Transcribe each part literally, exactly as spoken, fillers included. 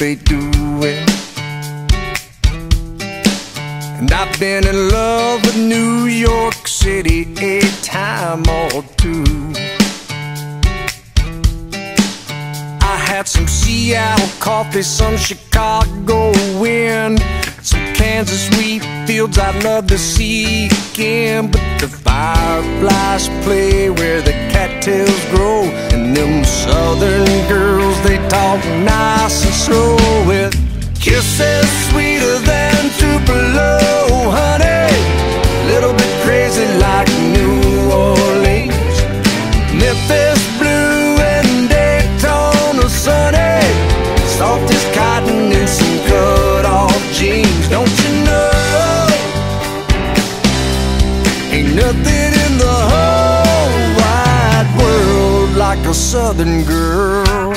they doing? And I've been in love with New York City a time or two. I had some Seattle coffee, some Chicago wind, some Kansas wheat fields I'd love to see again. But the fireflies play where the cattails grow, and them southern girls, they talk nice and slow, with kisses sweeter than Tupelo, honey. Little bit crazy like New Orleans, Memphis blue and Daytona sunny, soft as cotton in some cut-off jeans. Don't you know, ain't nothing in the whole wide world like a southern girl.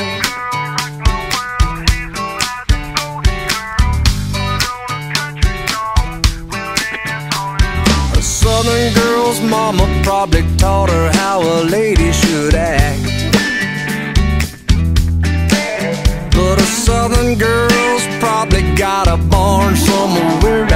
A southern girl's mama probably taught her how a lady should act, but a southern girl's probably got a barn somewhere